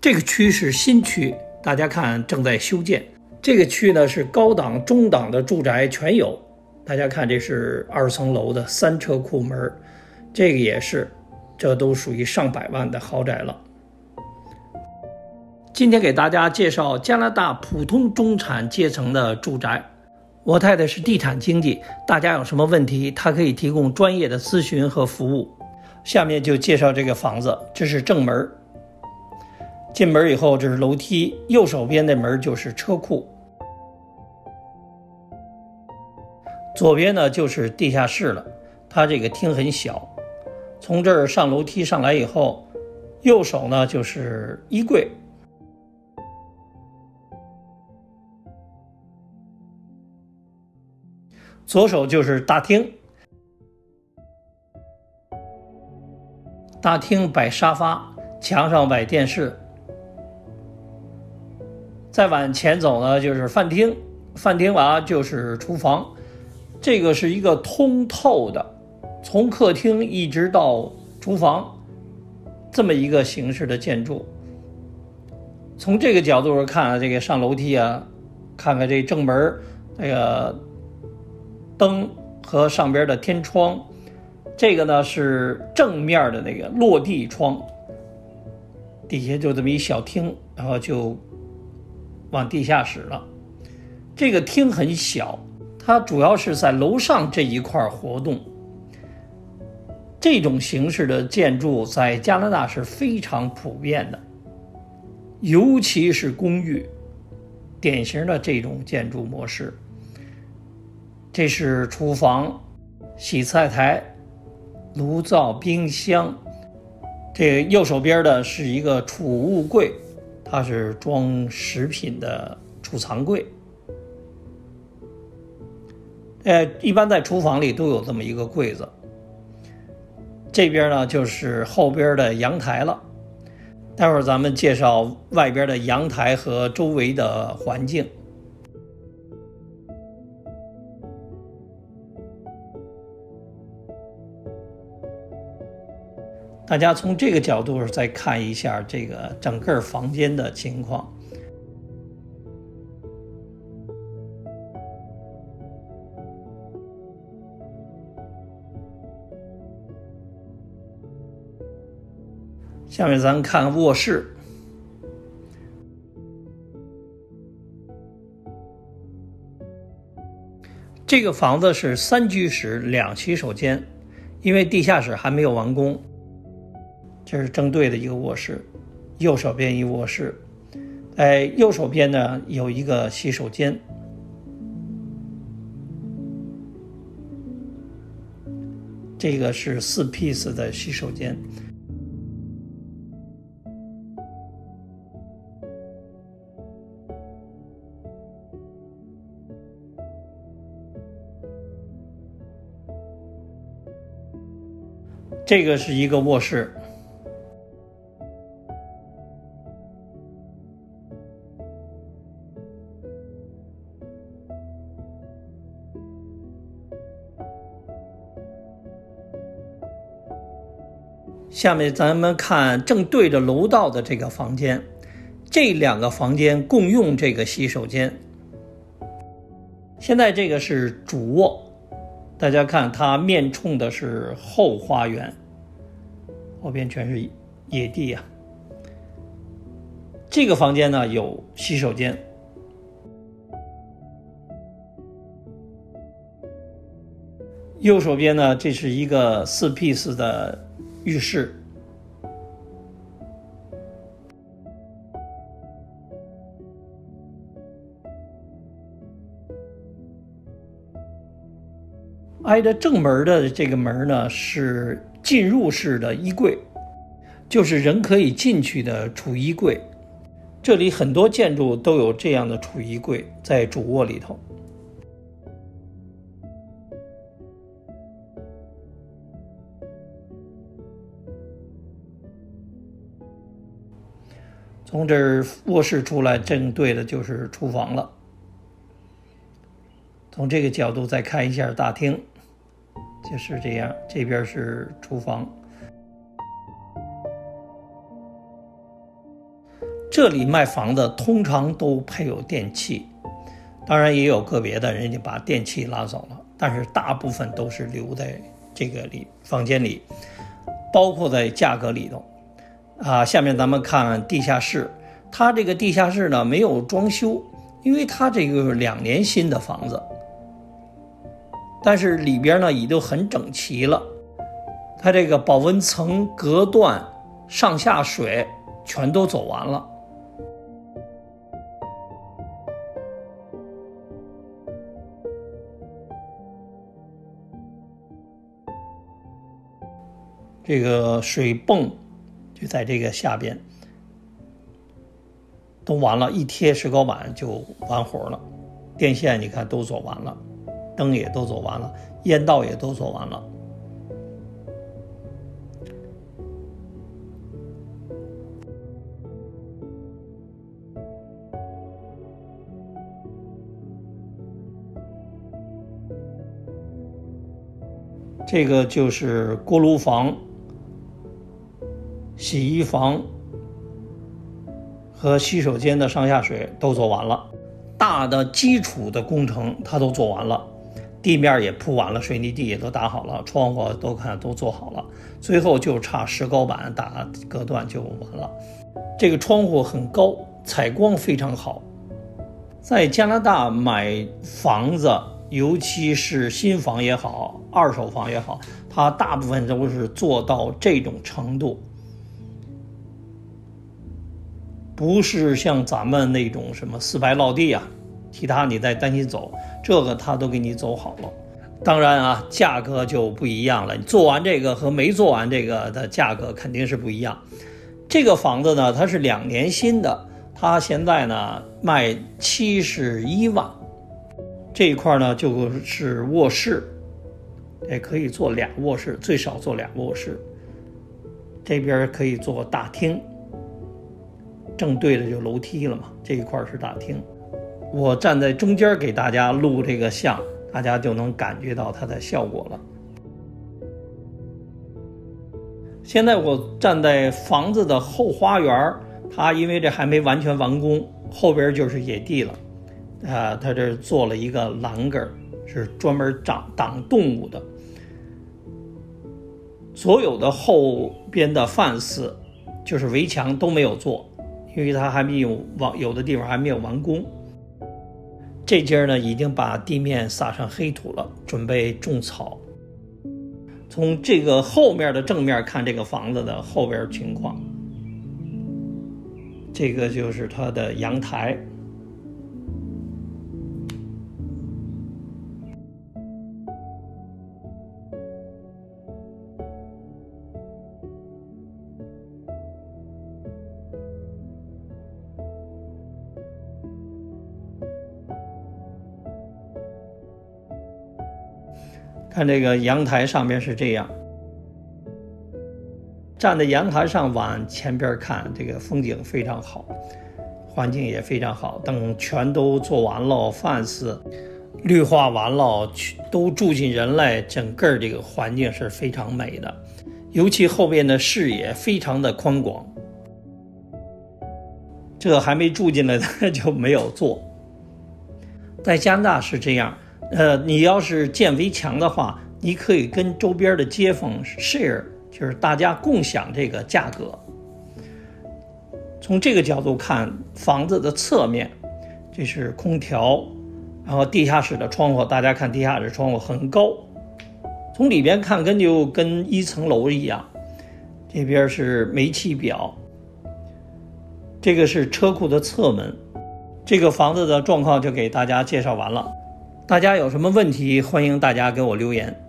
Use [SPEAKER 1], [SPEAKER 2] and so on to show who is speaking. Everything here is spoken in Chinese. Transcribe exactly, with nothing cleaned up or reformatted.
[SPEAKER 1] 这个区是新区，大家看正在修建。这个区呢是高档、中档的住宅全有。大家看，这是二层楼的三车库门，这个也是，这都属于上百万的豪宅了。今天给大家介绍加拿大普通中产阶层的住宅。我太太是地产经纪，大家有什么问题，她可以提供专业的咨询和服务。下面就介绍这个房子，这是正门。进门以后，这是楼梯，右手边的门就是车库。左边呢就是地下室了，它这个厅很小。从这儿上楼梯上来以后，右手呢就是衣柜。左手就是大厅，大厅摆沙发，墙上摆电视。再往前走呢就是饭厅，饭厅完就是厨房。这个是一个通透的，从客厅一直到厨房这么一个形式的建筑。从这个角度看，这个上楼梯啊，看看这正门这个灯和上边的天窗，这个呢是正面的那个落地窗，底下就这么一小厅，然后就往地下室了。这个厅很小，它主要是在楼上这一块活动。这种形式的建筑在加拿大是非常普遍的，尤其是公寓，典型的这种建筑模式。这是厨房、洗菜台、炉灶、冰箱。这个右手边的是一个储物柜，它是装食品的储藏柜。呃，一般在厨房里都有这么一个柜子。这边呢就是后边的阳台了，待会儿咱们介绍外边的阳台和周围的环境。大家从这个角度再看一下这个整个房间的情况。下面咱看卧室。这个房子是三居室两洗手间，因为地下室还没有完工。这是正对的一个卧室，右手边一卧室，哎，右手边呢有一个洗手间。这个是四 piece 的洗手间。这个是一个卧室。下面咱们看正对着楼道的这个房间，这两个房间共用这个洗手间。现在这个是主卧，大家看它面冲的是后花园，后边全是野地啊。这个房间呢有洗手间。右手边呢，这是一个四 piece 的浴室。挨着正门的这个门呢是进入式的衣柜，就是人可以进去的储衣柜。这里很多建筑都有这样的储衣柜在主卧里头。从这儿卧室出来，正对的就是厨房了。从这个角度再看一下大厅，就是这样，这边是厨房。 这里卖房子通常都配有电器，当然也有个别的人家把电器拉走了，但是大部分都是留在这个里房间里，包括在价格里头啊。下面咱们看地下室，它这个地下室呢没有装修，因为它这个是两年新的房子，但是里边呢已经很整齐了。它这个保温层、隔断、上下水全都走完了。这个水泵就在这个下边，都完了，一贴石膏板就完活了。电线你看都走完了，灯也都走完了，烟道也都走完了。这个就是锅炉房、洗衣房和洗手间的上下水都做完了，大的基础的工程它都做完了，地面也铺完了，水泥地也都打好了，窗户都看都做好了，最后就差石膏板打隔断就完了。这个窗户很高，采光非常好。在加拿大买房子，尤其是新房也好，二手房也好，它大部分都是做到这种程度，不是像咱们那种什么四白落地啊，其他你再担心走，这个它都给你走好了。当然啊，价格就不一样了，你做完这个和没做完这个的价格肯定是不一样。这个房子呢，它是两年新的，它现在呢卖七十一万。这一块呢就是卧室，也可以做俩卧室，最少做俩卧室。这边可以做大厅，正对着就楼梯了嘛，这一块是大厅。我站在中间给大家录这个像，大家就能感觉到它的效果了。现在我站在房子的后花园，它因为这还没完全完工，后边就是野地了。啊，它这做了一个栏杆，是专门挡挡动物的。所有的后边的fence就是围墙都没有做，因为它还没有完，有的地方还没有完工。这间呢已经把地面撒上黑土了，准备种草。从这个后面的正面看这个房子的后边情况，这个就是它的阳台。看这个阳台上面是这样，站在阳台上往前边看，这个风景非常好，环境也非常好。等全都做完了，fence绿化完了，都住进人来，整个这个环境是非常美的，尤其后边的视野非常的宽广。这还没住进来的就没有做。在加拿大是这样，呃，你要是建围墙的话，你可以跟周边的街坊 share， 就是大家共享这个价格。从这个角度看，房子的侧面，这是空调，然后地下室的窗户，大家看地下室窗户很高，从里边看跟就跟一层楼一样。这边是煤气表，这个是车库的侧门。这个房子的状况就给大家介绍完了。大家有什么问题，欢迎大家给我留言。